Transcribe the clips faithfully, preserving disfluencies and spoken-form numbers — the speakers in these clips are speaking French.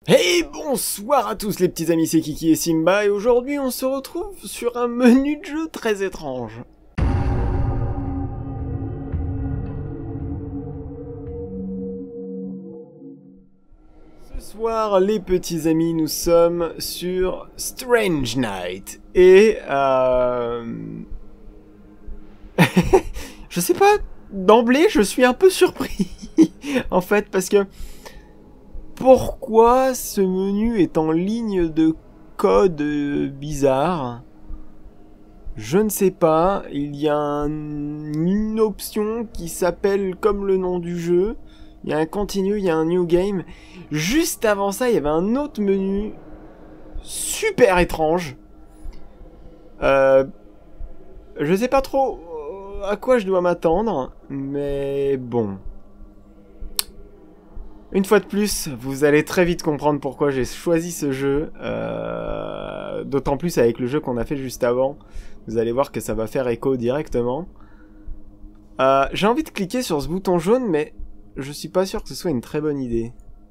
Hey, bonsoir à tous les petits amis, c'est Kiki et Simba, et aujourd'hui on se retrouve sur un menu de jeu très étrange. Ce soir, les petits amis, nous sommes sur Strange Night, et euh... je sais pas, d'emblée je suis un peu surpris, en fait, parce que... Pourquoi ce menu est en ligne de code bizarre? Je ne sais pas. Il y a un, une option qui s'appelle comme le nom du jeu. Il y a un continue, il y a un new game. Juste avant ça, il y avait un autre menu super étrange. Euh, je sais pas trop à quoi je dois m'attendre, mais bon. Une fois de plus, vous allez très vite comprendre pourquoi j'ai choisi ce jeu, euh, d'autant plus avec le jeu qu'on a fait juste avant. Vous allez voir que ça va faire écho directement. Euh, j'ai envie de cliquer sur ce bouton jaune, mais je suis pas sûr que ce soit une très bonne idée.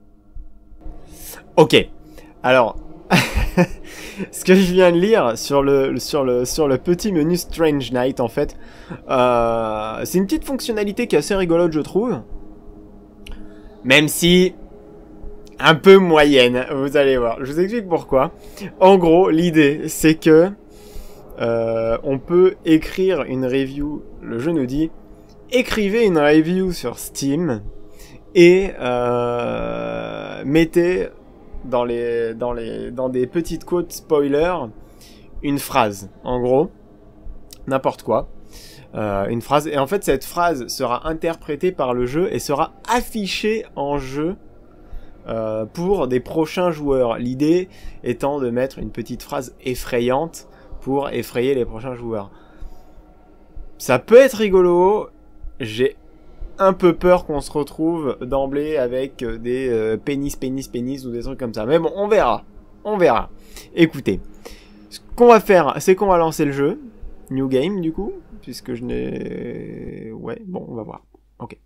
Ok, alors, ce que je viens de lire sur le, sur le, sur le petit menu Strange Night, en fait, euh, c'est une petite fonctionnalité qui est assez rigolote, je trouve. Même si, un peu moyenne, vous allez voir. Je vous explique pourquoi. En gros, l'idée, c'est que euh, on peut écrire une review. Le jeu nous dit, écrivez une review sur Steam et euh, mettez dans les dans les dans des petites quotes spoilers une phrase. En gros, n'importe quoi. Euh, une phrase, et en fait cette phrase sera interprétée par le jeu et sera affichée en jeu euh, pour des prochains joueurs. L'idée étant de mettre une petite phrase effrayante pour effrayer les prochains joueurs. Ça peut être rigolo, j'ai un peu peur qu'on se retrouve d'emblée avec des euh, pénis, pénis, pénis ou des trucs comme ça. Mais bon, on verra, on verra. Écoutez, ce qu'on va faire, c'est qu'on va lancer le jeu. New game du coup, puisque je n'ai... Ouais, bon, on va voir. Ok.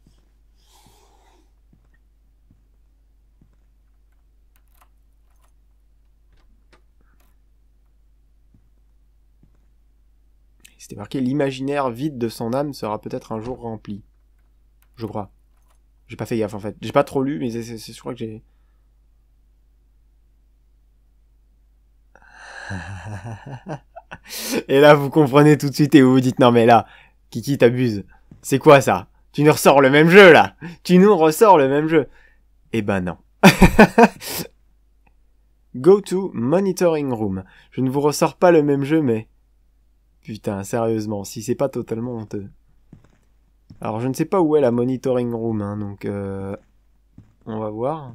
C'était marqué, l'imaginaire vide de son âme sera peut-être un jour rempli. Je crois. J'ai pas fait gaffe en fait. J'ai pas trop lu, mais c'est, c'est, je crois que j'ai... Et là, vous comprenez tout de suite et vous vous dites, non mais là, Kiki t'abuse. C'est quoi ça? Tu nous ressors le même jeu là? Tu nous ressors le même jeu? Eh ben non. Go to monitoring room. Je ne vous ressors pas le même jeu, mais... Putain, sérieusement, si c'est pas totalement honteux. Alors, je ne sais pas où est la monitoring room, hein, donc... Euh... On va voir.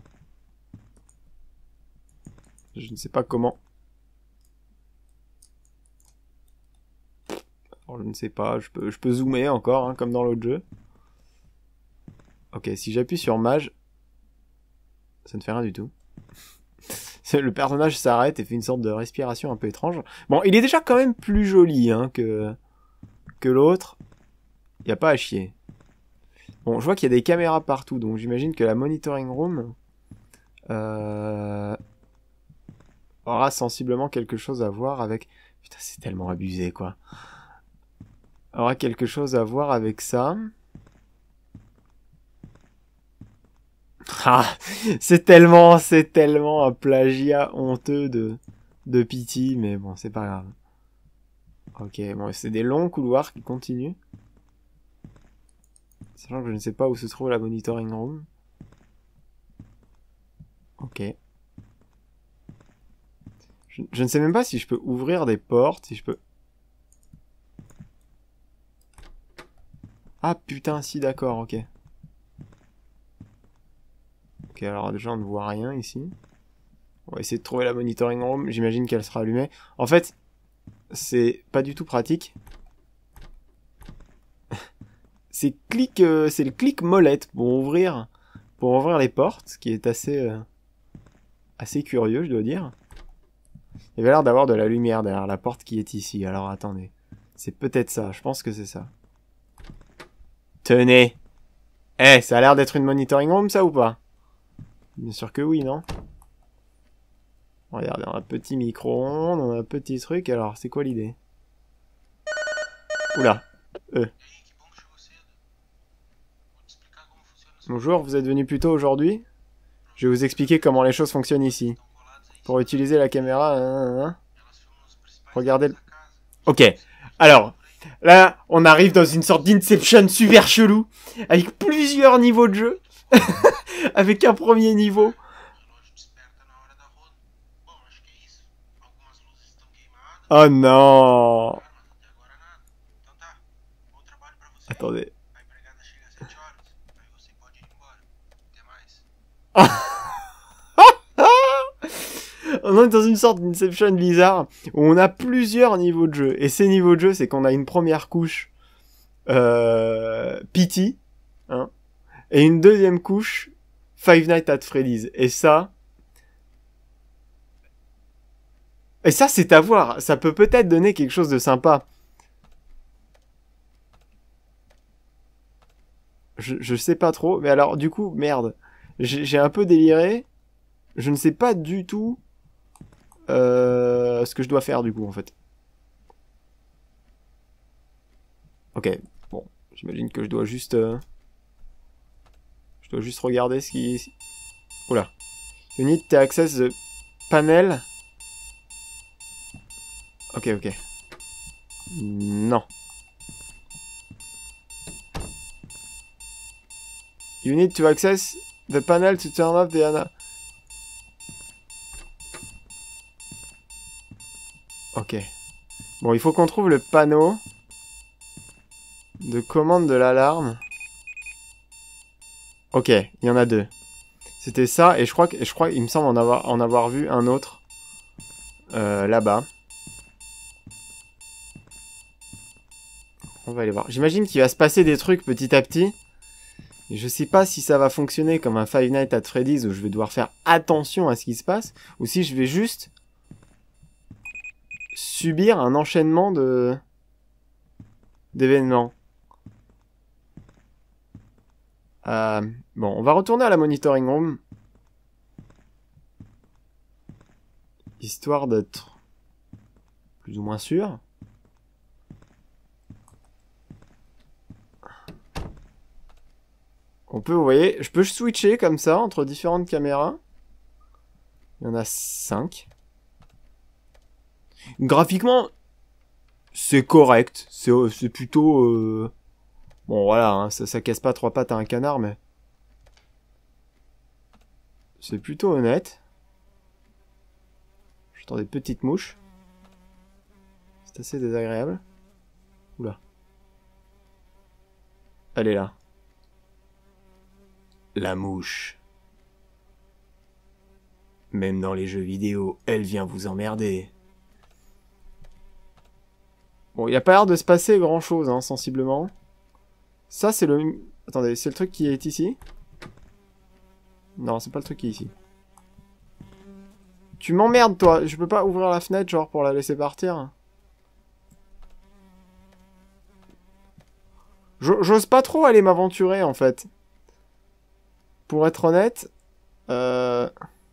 Je ne sais pas comment... Alors, je ne sais pas, je peux, je peux zoomer encore, hein, comme dans l'autre jeu. Ok, si j'appuie sur mage... Ça ne fait rien du tout. Le personnage s'arrête et fait une sorte de respiration un peu étrange. Bon, il est déjà quand même plus joli hein, que, que l'autre. Il n'y a pas à chier. Bon, je vois qu'il y a des caméras partout, donc j'imagine que la monitoring room euh, aura sensiblement quelque chose à voir avec... Putain, c'est tellement abusé, quoi. Aura quelque chose à voir avec ça. Ah, c'est tellement, c'est tellement un plagiat honteux de, de Pity, mais bon, c'est pas grave. Ok, bon, c'est des longs couloirs qui continuent. Sachant que je ne sais pas où se trouve la monitoring room. Ok. Je, je ne sais même pas si je peux ouvrir des portes, si je peux... Ah putain, si, d'accord, ok. Ok, alors déjà on ne voit rien ici. On va essayer de trouver la monitoring room. J'imagine qu'elle sera allumée. En fait, c'est pas du tout pratique. c'est clic, euh, c'est le clic molette pour ouvrir, pour ouvrir les portes, ce qui est assez, euh, assez curieux, je dois dire. Il y avait l'air d'avoir de la lumière derrière la porte qui est ici. Alors attendez, c'est peut-être ça. Je pense que c'est ça. Tenez. Eh, ça a l'air d'être une monitoring room, ça ou pas? Bien sûr que oui, non? Regardez, on a un petit micro-ondes, on a un petit truc. Alors, c'est quoi l'idée? Oula. Euh. Bonjour, vous êtes venu plus tôt aujourd'hui? Je vais vous expliquer comment les choses fonctionnent ici. Pour utiliser la caméra... Hein, hein, hein. Regardez le... Ok. Alors, là, on arrive dans une sorte d'Inception super chelou. Avec plusieurs niveaux de jeu. Avec un premier niveau. Oh non! Attendez. On est dans une sorte d'Inception bizarre où on a plusieurs niveaux de jeu. Et ces niveaux de jeu, c'est qu'on a une première couche euh, P T hein, et une deuxième couche Five Nights at Freddy's. Et ça... Et ça, c'est à voir. Ça peut peut-être donner quelque chose de sympa. Je, je sais pas trop. Mais alors, du coup, merde. J'ai un peu déliré. Je ne sais pas du tout euh, ce que je dois faire, du coup, en fait. Ok. Bon. J'imagine que je dois juste... Euh, je dois juste regarder ce qui... Oula. You need to access the panel... Ok, ok. Non. You need to access the panel to turn off the... Ana ok. Bon, il faut qu'on trouve le panneau de commande de l'alarme. Ok, il y en a deux. C'était ça, et je crois que je crois, il me semble en avoir, en avoir vu un autre euh, là-bas. On va aller voir. J'imagine qu'il va se passer des trucs petit à petit. Et je sais pas si ça va fonctionner comme un Five Nights at Freddy's où je vais devoir faire attention à ce qui se passe. Ou si je vais juste subir un enchaînement de d'événements. Euh, bon, on va retourner à la monitoring room. Histoire d'être plus ou moins sûr. On peut, vous voyez, je peux switcher comme ça entre différentes caméras. Il y en a cinq. Graphiquement, c'est correct. C'est plutôt... Euh... Bon, voilà, hein, ça, ça casse pas trois pattes à un canard, mais... C'est plutôt honnête. J'entends des petites mouches. C'est assez désagréable. Oula. Elle est là. La mouche. Même dans les jeux vidéo, elle vient vous emmerder. Bon, il n'y a pas l'air de se passer grand-chose, hein, sensiblement. Ça, c'est le... Attendez, c'est le truc qui est ici? Non, c'est pas le truc qui est ici. Tu m'emmerdes, toi. Je peux pas ouvrir la fenêtre, genre, pour la laisser partir. J'ose pas trop aller m'aventurer, en fait. Pour être honnête... Euh...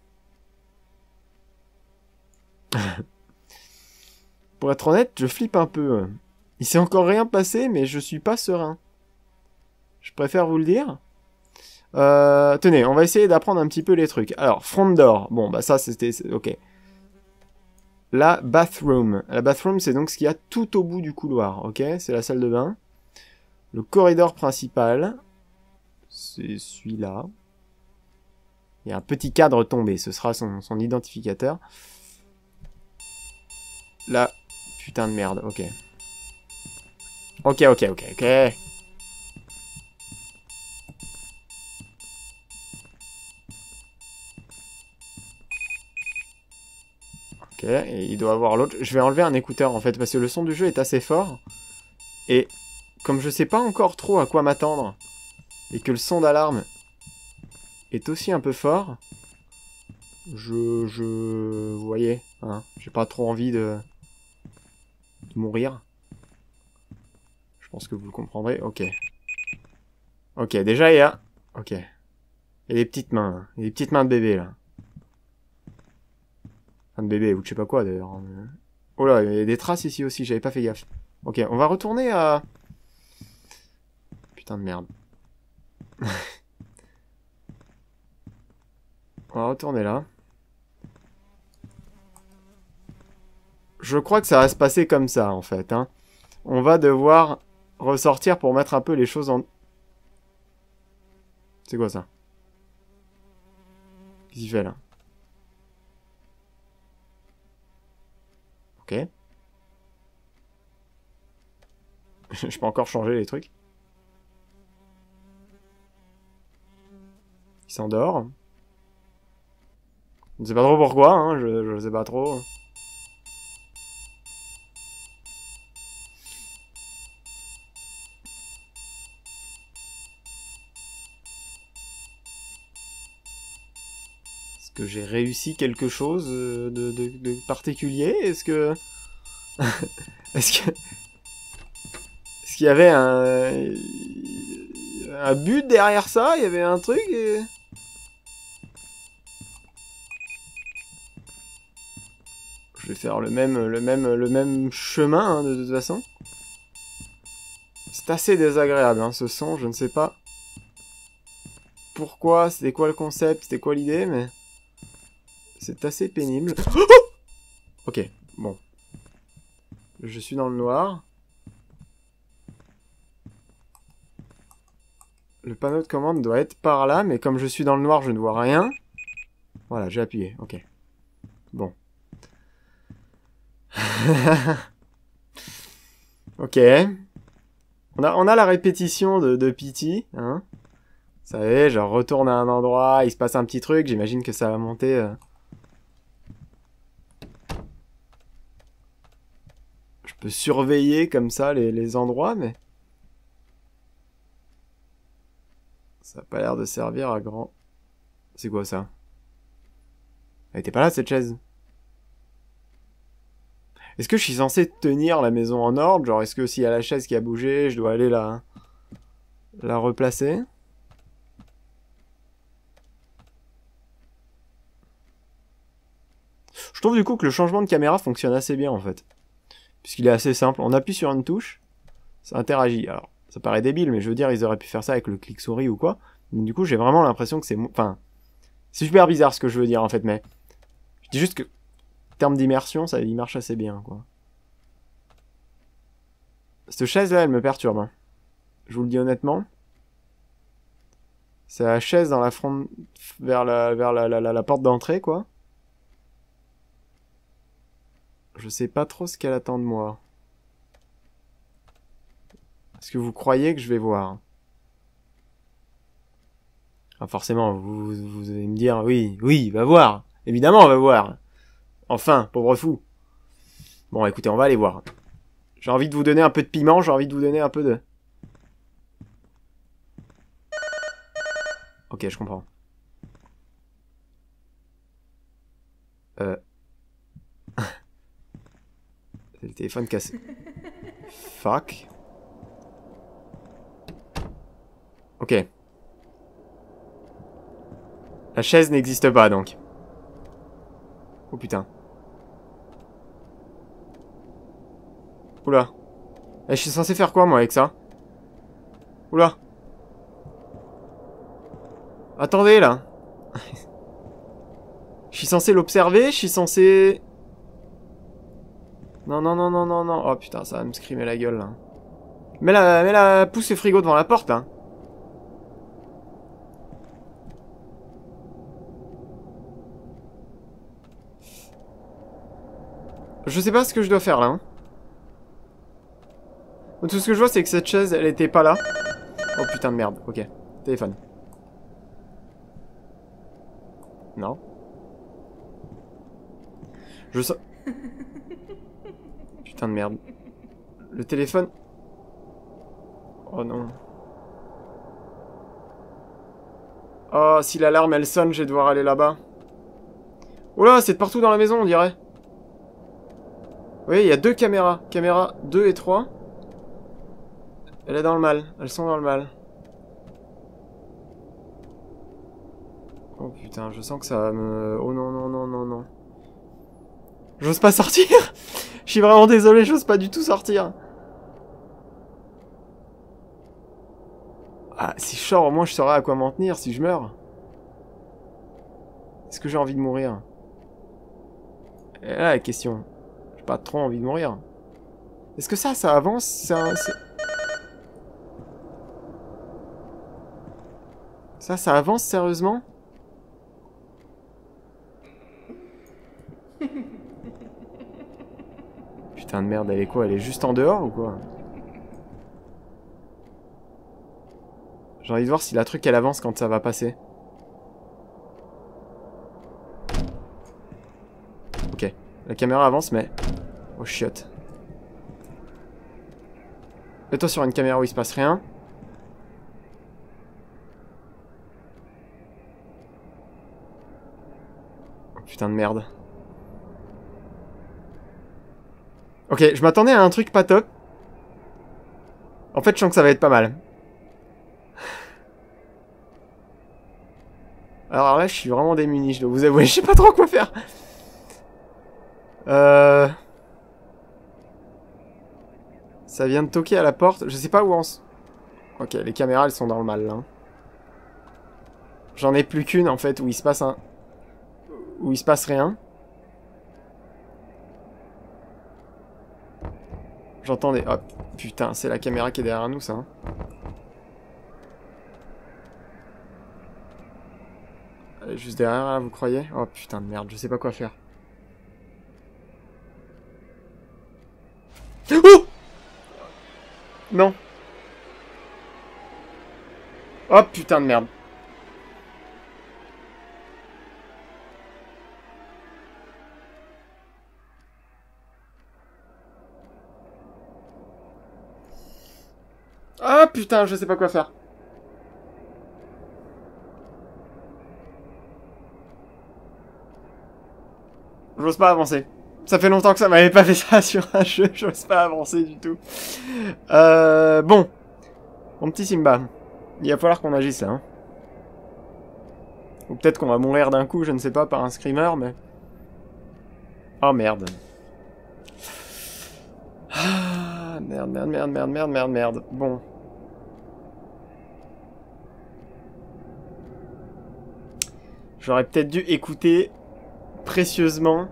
Pour être honnête, je flippe un peu. Il s'est encore rien passé, mais je suis pas serein. Je préfère vous le dire. Euh, tenez, on va essayer d'apprendre un petit peu les trucs. Alors, front door. Bon, bah ça, c'était... Ok. La bathroom. La bathroom, c'est donc ce qu'il y a tout au bout du couloir. Ok, c'est la salle de bain. Le corridor principal. C'est celui-là. Il y a un petit cadre tombé. Ce sera son, son identificateur. La putain de merde. Ok. Ok, ok, ok, ok. Ok, et il doit avoir l'autre. Je vais enlever un écouteur en fait, parce que le son du jeu est assez fort. Et comme je sais pas encore trop à quoi m'attendre, et que le son d'alarme est aussi un peu fort, je... je... Vous voyez, hein, j'ai pas trop envie de... de mourir. Je pense que vous le comprendrez. Ok. Ok, déjà il y a... Ok. Il y a des petites mains, hein. Il y a des petites mains de bébé là. Enfin de bébé ou je sais pas quoi d'ailleurs. Oh là, il y a des traces ici aussi, j'avais pas fait gaffe. Ok, on va retourner à... Putain de merde. On va retourner là. Je crois que ça va se passer comme ça, en fait. Hein. On va devoir ressortir pour mettre un peu les choses en... C'est quoi ça? Qu'est-ce qu'il fait là? Ok. Je peux encore changer les trucs. Il s'endort. Je ne sais pas trop pourquoi, hein, je, je sais pas trop. Est-ce que j'ai réussi quelque chose de, de, de particulier? Est-ce que... Est-ce que... Est-ce qu'il y avait un... Un but derrière ça? Il y avait un truc et... Je vais faire le même, le même, le même chemin, hein, de toute façon. C'est assez désagréable, hein, ce son, je ne sais pas pourquoi, c'était quoi le concept, c'était quoi l'idée, mais... C'est assez pénible. Ok, bon. Je suis dans le noir. Le panneau de commande doit être par là, mais comme je suis dans le noir, je ne vois rien. Voilà, j'ai appuyé, ok. Bon. Ok. On a, on a la répétition de, de Pity, hein. Vous savez, genre retourne à un endroit, il se passe un petit truc, j'imagine que ça va monter... Euh... Je peux surveiller comme ça les, les endroits, mais... Ça a pas l'air de servir à grand... C'est quoi ça? Elle était pas là cette chaise? Est-ce que je suis censé tenir la maison en ordre? Genre est-ce que s'il y a la chaise qui a bougé, je dois aller la... la replacer? Je trouve du coup que le changement de caméra fonctionne assez bien en fait. Puisqu'il est assez simple. On appuie sur une touche, ça interagit. Alors, ça paraît débile, mais je veux dire, ils auraient pu faire ça avec le clic souris ou quoi. Mais du coup, j'ai vraiment l'impression que c'est... Enfin, c'est super bizarre ce que je veux dire en fait, mais... Je dis juste que, en termes d'immersion, ça il marche assez bien, quoi. Cette chaise-là, elle me perturbe. Hein. Je vous le dis honnêtement. C'est la chaise dans la front... vers la, vers la, la, la, la porte d'entrée, quoi. Je sais pas trop ce qu'elle attend de moi. Est-ce que vous croyez que je vais voir? Ah, forcément, vous, vous, vous allez me dire, oui, oui, va voir. Évidemment, on va voir. Enfin, pauvre fou. Bon, écoutez, on va aller voir. J'ai envie de vous donner un peu de piment, j'ai envie de vous donner un peu de... Ok, je comprends. Euh... C'est le téléphone cassé. Fuck. Ok. La chaise n'existe pas, donc. Oh putain. Oula. Eh, je suis censé faire quoi, moi, avec ça? Oula. Attendez, là. Je suis censé l'observer, je suis censé... Non, non, non, non, non, non. Oh putain, ça va me scrimer la gueule, là. Mets la, mets la... Pousse le frigo devant la porte, là. Je sais pas ce que je dois faire, là. Hein. Tout ce que je vois, c'est que cette chaise, elle était pas là. Oh putain de merde, ok. Téléphone. Non. Je sens... Putain de merde. Le téléphone... Oh non. Oh, si l'alarme elle sonne, je vais devoir aller là-bas. Oh là, c'est de partout dans la maison, on dirait. Oui, il y a deux caméras. Caméra deux et trois. Elle est dans le mal. Elles sont dans le mal. Oh putain, je sens que ça va me... Oh non, non, non, non, non. J'ose pas sortir. Je suis vraiment désolé, j'ose pas du tout sortir. Ah, si je sors, au moins je saurai à quoi m'en tenir si je meurs. Est-ce que j'ai envie de mourir? Et là, la question. J'ai pas trop envie de mourir. Est-ce que ça, ça avance? Ça, ça, ça avance sérieusement? Putain de merde, elle est quoi? Elle est juste en dehors ou quoi? J'ai envie de voir si la truc elle avance quand ça va passer. Ok, la caméra avance mais... Oh chiotte. Mets-toi sur une caméra où il se passe rien. Oh, putain de merde. Ok, je m'attendais à un truc pas top. En fait, je sens que ça va être pas mal. Alors là, je suis vraiment démuni, je dois vous avouer. Je sais pas trop quoi faire. Euh... Ça vient de toquer à la porte. Je sais pas où on s... Ok, les caméras, elles sont dans le mal, là. J'en ai plus qu'une, en fait, où il se passe un... Où il se passe rien. J'entends des... Oh, putain, c'est la caméra qui est derrière nous, ça. Hein. Elle est juste derrière, là, vous croyez? Oh, putain de merde, je sais pas quoi faire. Oh! Non. Oh, putain de merde. Ah, putain, je sais pas quoi faire. J'ose pas avancer. Ça fait longtemps que ça m'avait pas fait ça sur un jeu, j'ose pas avancer du tout. Euh, bon. Mon petit Simba. Il va falloir qu'on agisse là. Hein. Ou peut-être qu'on va mourir d'un coup, je ne sais pas, par un screamer, mais... Oh merde. Ah, merde, merde, merde, merde, merde, merde, merde. Bon. J'aurais peut-être dû écouter précieusement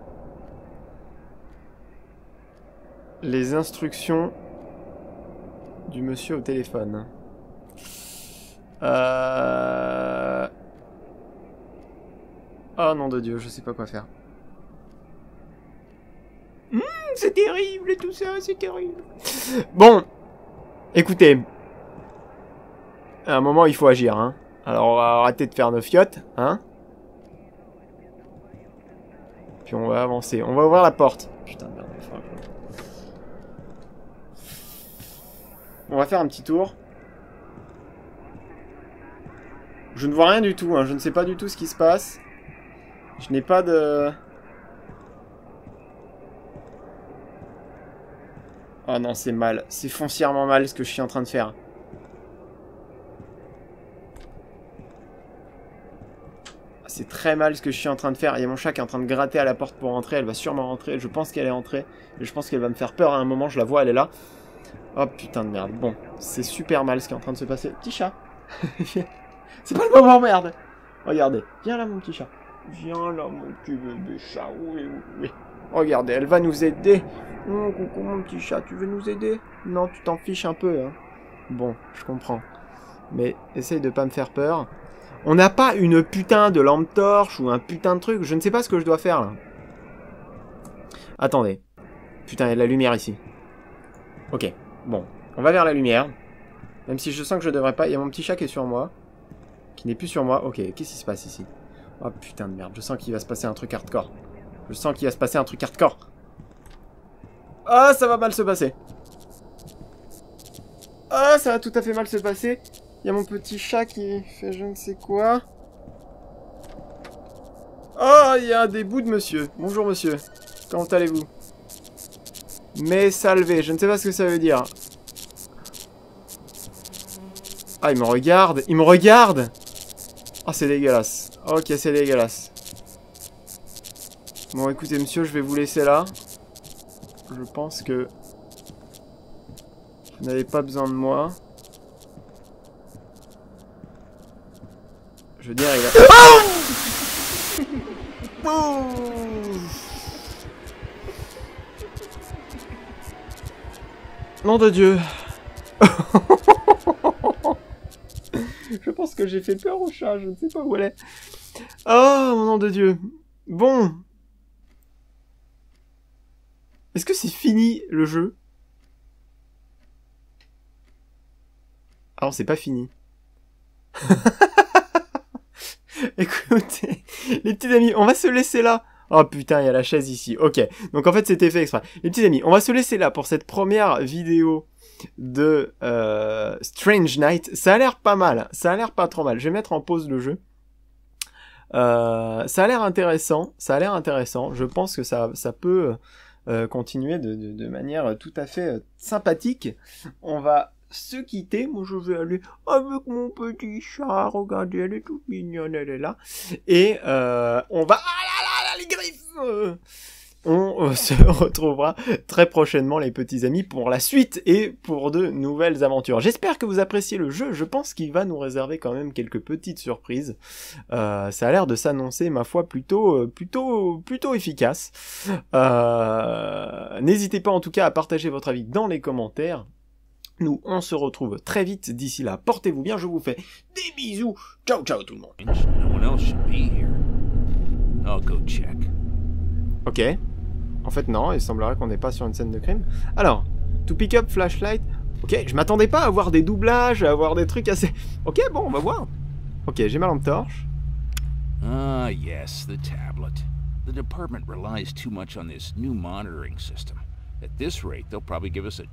les instructions du monsieur au téléphone. Euh... Oh nom de Dieu, je sais pas quoi faire. Mmh, c'est terrible tout ça, c'est terrible. Bon, écoutez. À un moment, il faut agir, hein. Alors, on va arrêter de faire nos fiottes, hein. Puis on va avancer. On va ouvrir la porte. Putain de merde, on va faire un peu. On va faire un petit tour. Je ne vois rien du tout, hein. Je ne sais pas du tout ce qui se passe. Je n'ai pas de... Oh non, c'est mal. C'est foncièrement mal ce que je suis en train de faire. C'est très mal ce que je suis en train de faire. Il y a mon chat qui est en train de gratter à la porte pour rentrer. Elle va sûrement rentrer. Je pense qu'elle est entrée. Et je pense qu'elle va me faire peur à un moment. Je la vois, elle est là. Oh putain de merde. Bon, c'est super mal ce qui est en train de se passer. Petit chat. C'est pas le moment, merde. Regardez. Viens là, mon petit chat. Viens là, mon petit bébé chat. Oui, oui, oui. Regardez, elle va nous aider. Oh, coucou, mon petit chat. Tu veux nous aider? Non, tu t'en fiches un peu, hein. Bon, je comprends. Mais essaye de pas me faire peur. On n'a pas une putain de lampe torche ou un putain de truc. Je ne sais pas ce que je dois faire, là. Attendez. Putain, il y a de la lumière ici. Ok. Bon. On va vers la lumière. Même si je sens que je devrais pas. Il y a mon petit chat qui est sur moi. Qui n'est plus sur moi. Ok. Qu'est-ce qui se passe ici? Oh putain de merde. Je sens qu'il va se passer un truc hardcore. Je sens qu'il va se passer un truc hardcore. Ah, ça va mal se passer. Ah, ça va tout à fait mal se passer. Il y a mon petit chat qui fait je ne sais quoi. Oh, il y a des bouts de monsieur. Bonjour monsieur. Comment allez-vous? Mais salvé, je ne sais pas ce que ça veut dire. Ah, il me regarde. Il me regarde. Ah, c'est dégueulasse. Ok, c'est dégueulasse. Bon, écoutez, monsieur, je vais vous laisser là. Je pense que vous n'avez pas besoin de moi. Je veux dire, il a... Oh Nom de Dieu. Je pense que j'ai fait peur au chat, je ne sais pas où elle est. Oh, mon nom de Dieu. Bon. Est-ce que c'est fini, le jeu? Ah non, c'est pas fini. Écoutez, les petits amis, on va se laisser là. Oh putain, il y a la chaise ici. Ok, donc en fait c'était fait exprès. Les petits amis, on va se laisser là pour cette première vidéo de euh, Strange Night. Ça a l'air pas mal, ça a l'air pas trop mal. Je vais mettre en pause le jeu. Euh, ça a l'air intéressant, ça a l'air intéressant. Je pense que ça, ça peut euh, continuer de, de, de manière tout à fait euh, sympathique. On va se quitter. Moi, je vais aller avec mon petit chat. Regardez, elle est toute mignonne, elle est là. Et euh, on va... Ah là là là, les griffes euh On euh, se retrouvera très prochainement, les petits amis, pour la suite et pour de nouvelles aventures. J'espère que vous appréciez le jeu. Je pense qu'il va nous réserver quand même quelques petites surprises. Euh, ça a l'air de s'annoncer, ma foi, plutôt, plutôt, plutôt efficace. Euh, n'hésitez pas en tout cas à partager votre avis dans les commentaires. Nous, on se retrouve très vite. D'ici là, portez-vous bien. Je vous fais des bisous. Ciao, ciao tout le monde. Ok. En fait, non, il semblerait qu'on n'est pas sur une scène de crime. Alors, to pick up flashlight. Ok, je m'attendais pas à avoir des doublages, à avoir des trucs assez... Ok, bon, on va voir. Ok, j'ai ma lampe torche. Ah, yes, the tablet. The department relies too much on this new monitoring system. At this rate, they'll probably give us a